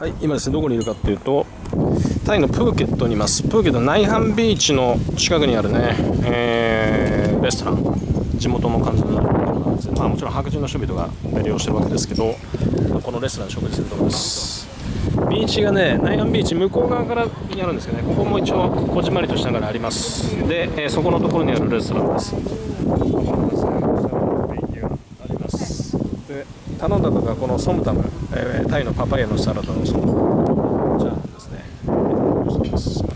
はい、今ですね、どこにいるかというと、タイのプーケットにいます。プーケットナイハンビーチの近くにあるね、レストラン、地元の感じのところなんですね。もちろん白人の人々が利用してるわけですけど、このレストランで食事するところです。ビーチがね、ナイハンビーチ向こう側からにあるんですけどね、ここも一応こじんまりとしながらあります。で、そこのところにあるレストランです。で、頼んだのがこのソムタム、タイのパパイヤのサラダのソムタムチャーハンですね。